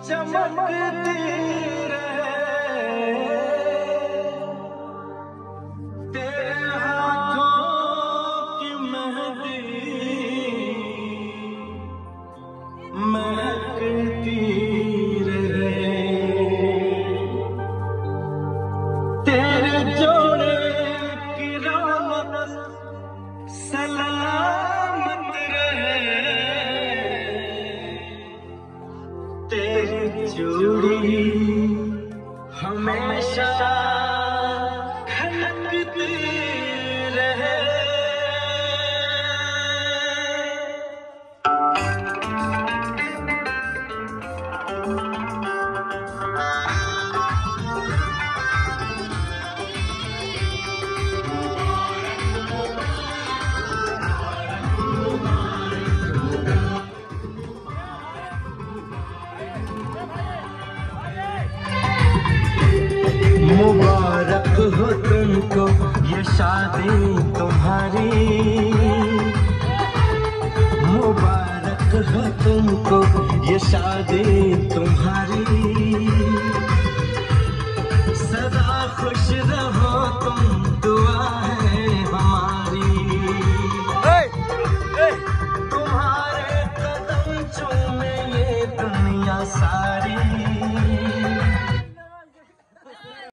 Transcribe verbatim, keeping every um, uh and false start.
चमकती रहे तेरे हाथों की मेहंदी महकती रहे तेरे जोड़े की रौनक सलामत रहे तेरी चूड़ी हमेशा खनकती रहे। मुबारक हो तुमको ये शादी तुम्हारी, मुबारक हो तुमको ये शादी तुम्हारी, सदा खुश रहो तुम दुआ है